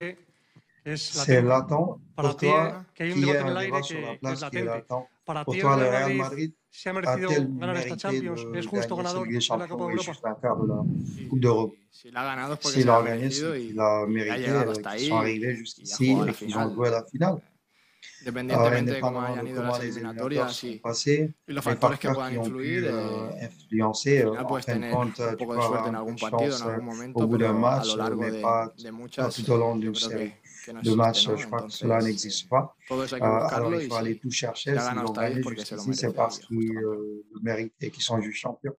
es C'est latente. latent Para pour ti, toi, que hay un qu'il y ait debate en un el débat aire sur la que es place qui est latente. latent. Para Pour ti, el toi, le Real Real Madrid Madrid se ha a-t-elle merecido ganar esta mérité Champions. ¿Es de justo gagner cette Ligue ganador des de la Copa Champions de et Europa? juste un quart de la Sí, Coupe d'Europe? si la ha ganado es porque S'il se l'a la ha gagné, merecido c'est qu'il a y ha mérité, llegado hasta qu'ils sont arrivés ahí y ha jusqu'ici jugado a la et qu'ils ont final. joué à la finale. Independientemente de cómo Indépendamment hayan de ido comment las les éliminatoires eliminatorias sont y passés, los les factores que facteurs puedan qui ont pu influir, al influencer, final en puedes fin de tener compte, un tu poco peux de avoir suerte en un peu algún de partido, en chance algún au momento, bout d'un pero a match, lo largo mais pas de muchas, tout au long yo d'une creo série que no de existe, matchs. ¿no? Je crois que cela Entonces, n'existe pas. todo eso hay que Alors buscarlo il y faut aller tout si chercher. ha S'ils ganado ont hasta ahí es gagné porque se lo jusqu'ici, c'est merece parce y es justo qu'ils campeón. le méritent et qu'ils sont juste champions.